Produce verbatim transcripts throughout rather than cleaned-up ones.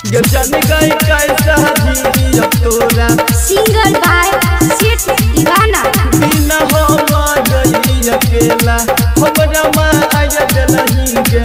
गे जान गई कैसा जी अब तोरा। सिंगर बाय सेठ दीवाना। बिना हम गई अकेला हमरा माया जलही गे।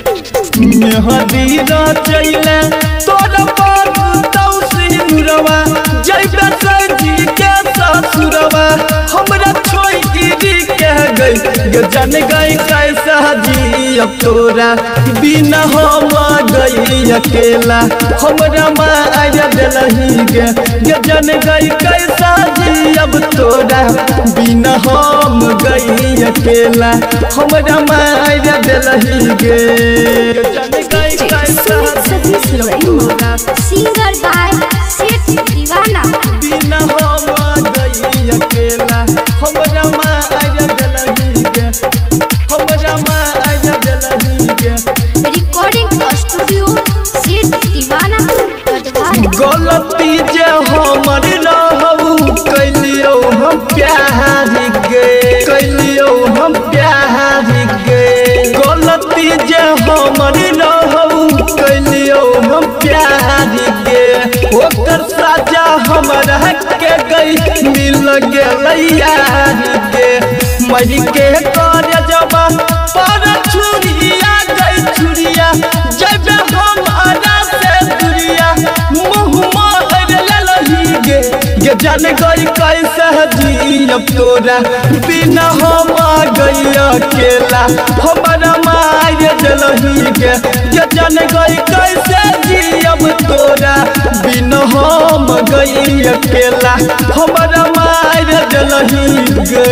मेहदी रचैले तोरा पर तौसी नुरवा जइबे सजी के ससुरवा हमरा छोई के गई। गे जान गई कैसा जी अब तोरा। बिना हम गई अकेला हमरा माया जलही गे। गे जान गई कैसा जी अब तोरा। बिना हम गई अकेला हमरा माया जलही गे। जान गई कैसा जी अब तोरा। सिंगर बाय सेठ दीवाना। बिना हम गई अकेला हमरा माया जलही गे। हमरा माया जलही गे। रिकॉर्डिंग स्टूडियो सेठ दीवाना गढ़वाल। गलती जे हमर रहू कैलियो हम प्यार गे। कैलियो हम प्यार गे। गलती जे हमर रहू कैलियो हम प्यार गे। ओकर साजा हमरा के गई मिल गेलै यार गे। मर के कर जबा पर छुरिया गई छुरिया जब हम आना से दुरिया मुँह मार ललही गे। गे जान गई कैसा जी अब तोरा। बिना हम गई अकेला हमरा माया जलही गे। गे जान गई कैसे जी अब तोरा। बिना हम गई अकेला हमरा माया जलही गे।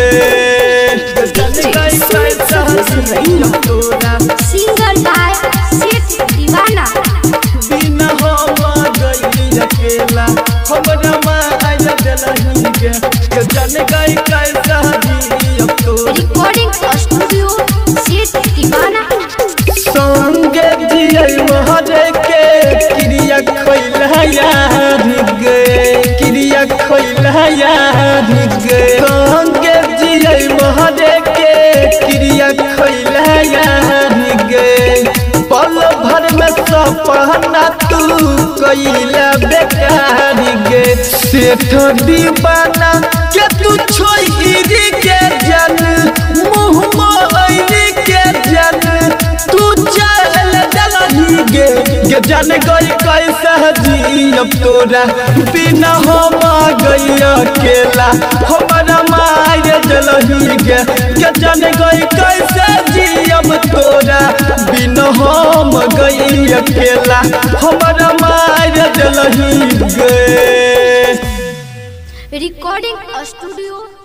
गे जान गई कैसा जी अब तोरा। सिंगर बाय सेठ दीवाना। बिना हम गई अकेला हमरा माया जलही गे। गे जान गई कैसा जी अब तोरा। रिकॉर्डिंग स्टूडियो सेठ दीवाना। संगे जियै महरे के क्रिया खैला यार गे। क्रिया खैला यार गे। संगे जियै महरे के क्रिया खैला यार गे। पल भर में सपना तू कैला बेकार गे। सेठ दीवाना के तू छोई के जन मुँह मारी के जन तू चल जलही गे। गे जान गई कैसा जी अब तोरा। बिना हम गई अकेला हमरा माया जलही गे। गे जान गई कैसे जी अब तोरा। बिना हम गई अकेला हमरा माया जलही गे। Recording studio